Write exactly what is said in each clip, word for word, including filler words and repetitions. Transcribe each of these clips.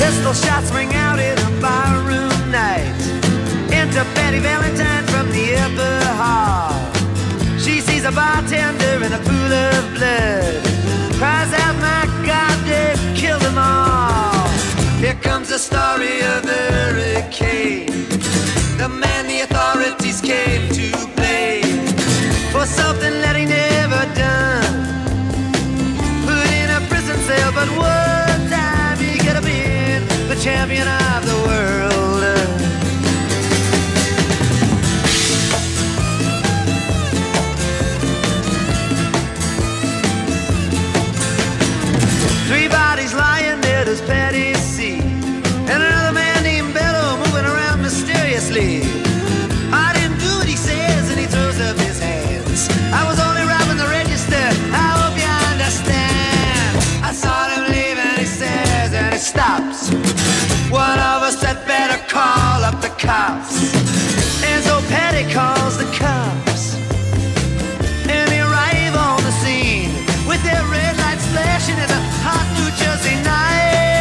Pistol shots ring out in a barroom night. Enter Patty Valentine from the upper hall. She sees a bartender in a pool of blood, cries out, my God, they've killed them all. Here comes the story of the hurricane, the man the authorities came to blame for something that he never done. Put in a prison cell, but one time he could have been the champion of the world. Three bodies lying there, does Patty see, and another man named Bello moving around mysteriously. I didn't do what he says, and he throws up his hands. I was only robbing the register, I hope you understand. I saw him leave and he says, and he stops. One of us had better call up the cops. And so Patty calls the cops, and they arrive on the scene with their red lights flashing in a hot New Jersey night.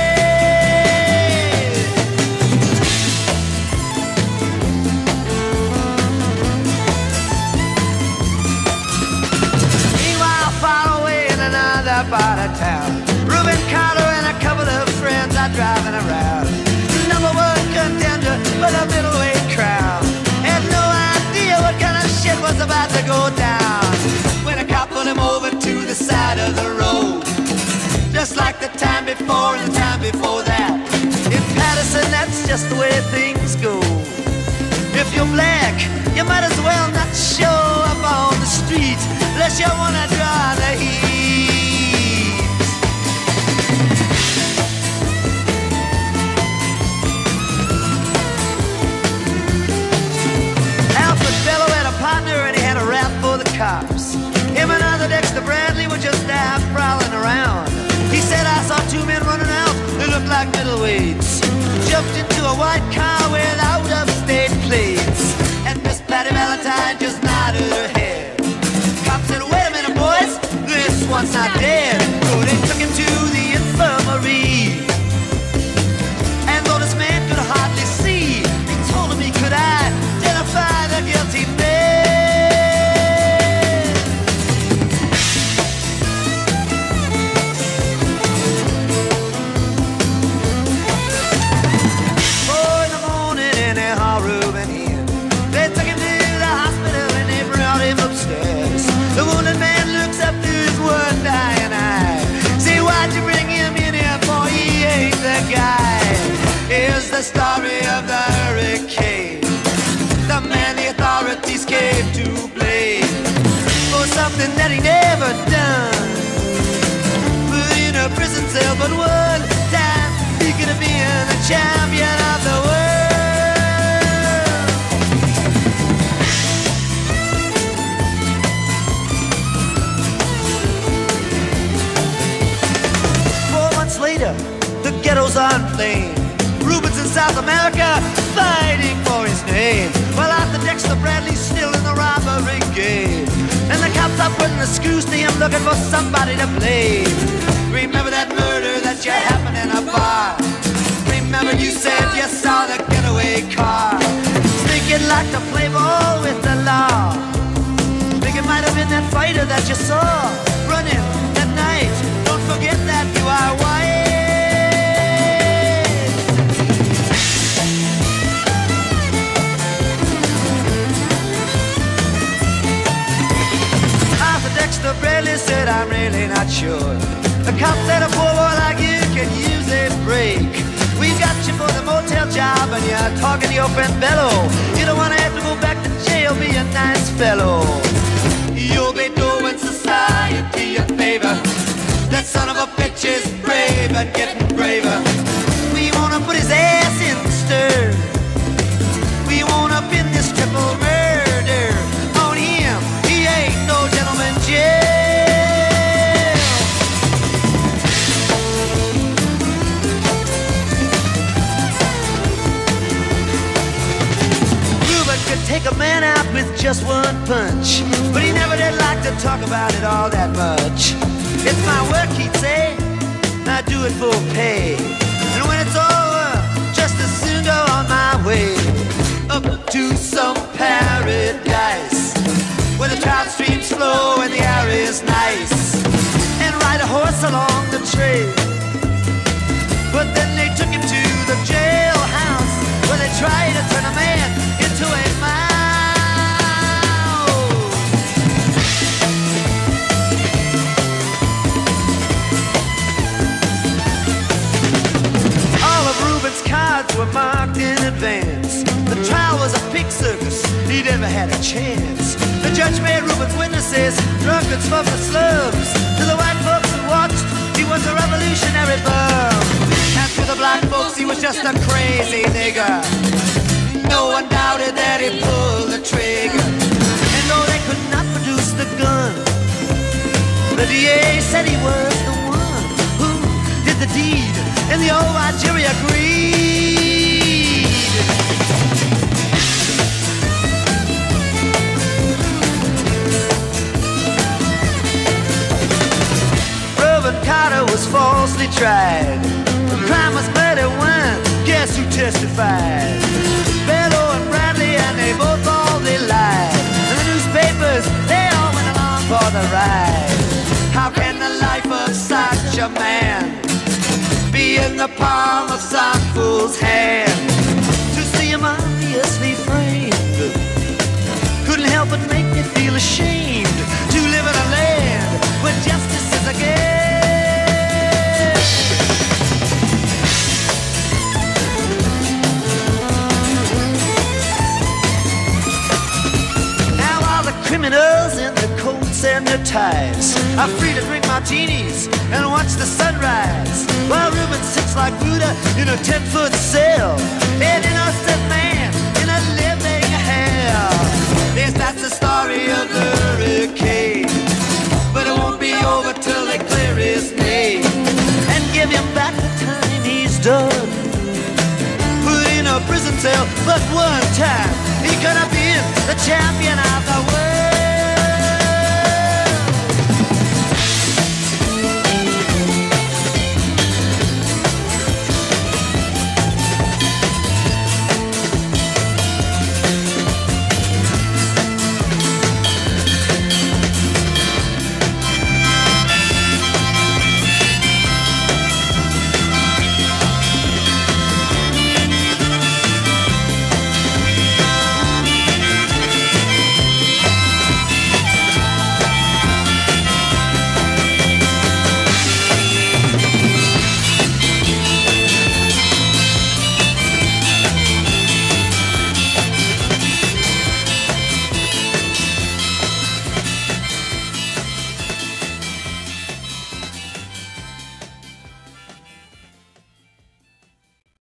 Meanwhile, far away in another part of town, Reuben Carter and a couple of friends are driving around. Number one contender for the middleweight crown had no idea what kind of shit was about to go down when a cop pulled him over to the side of the road, just like the time before and the time before that. In Patterson, that's just the way things go. If you're black, you might as well not show up on the street unless you wanna draw the heat. Alfred Bello had a partner and he had a rap for the cops. Him and other Dexter Bradley were just out prowling around. He said, I saw two men running out, they looked like middleweights, jumped into a white car with out-of-state plates, and Miss Patty Valentine just nodded her head. Cop said, wait a minute, boys, this one's not dead. So they took him to the infirmary, and though this man could hardly see, they told him he could identify the guilty man. The wounded man looks up to his one dying eye. Say, why'd you bring him in here, boy? He ain't the guy. Here's the story of the hurricane, the man the authorities came to blame for something that he never done. Put in a prison cell, but one time he could have been the champion of the world. Later, the ghettos are inflamed. Reuben's in South America fighting for his name, while Arthur Dexter Bradley's still in the robbery game. And the cops are putting the screws to him, looking for somebody to blame. Remember that murder that you happened in a bar? Remember you said you saw the getaway car? Think you'd like to play ball with the law? Think it might have been that fighter that you saw running that night? Don't forget that you are white. Arthur Dexter Bradley said, I'm really not sure. The cop said a poor boy like you can use a break. We've got you for the motel job and you're talking to your friend Bello. You don't want to have to go back to jail, be a nice fellow. You'll be doing society a favor. That son of a bitch is brave and getting braver. We wanna put his ass in the stir. We wanna pin this triple murder on him. He ain't no gentleman jail. Reuben could take a man out with just one punch, but he never did like to talk about it all that much. It's my work, he'd say, I do it for pay. And when it's all to some paradise where the trout streams flow and the air is nice, and ride a horse along the trail. But then they took him to the jailhouse where they tried to turn a man into a mouse. All of Reuben's cards were marked in advance. The trial was a pig circus, he never had a chance. The judge made Reuben's witnesses drunkards from the slums. To the white folks who watched, he was a revolutionary bum. And to the black folks, he was just a crazy nigger. No one doubted that he pulled the trigger. And though they could not produce the gun, the D A said he was the one who did the deed, and the old white jury agreed. Carter was falsely tried. The crime was murder one. Guess who testified? Bello and Bradley, and they both all they lied. And the newspapers, they all went along for the ride. How can the life of such a man be in the palm of some fool's hand? To see him obviously framed couldn't help but make me feel ashamed to live in a land where justice is a game. Criminals in their coats and their ties are free to drink martinis and watch the sunrise, while Reuben sits like Buddha in a ten-foot cell, an innocent man in a living hell. Yes, that's the story of the hurricane, but it won't be over till they clear his name and give him back the time he's done. Put in a prison cell but one time, he could have been the champion of the world.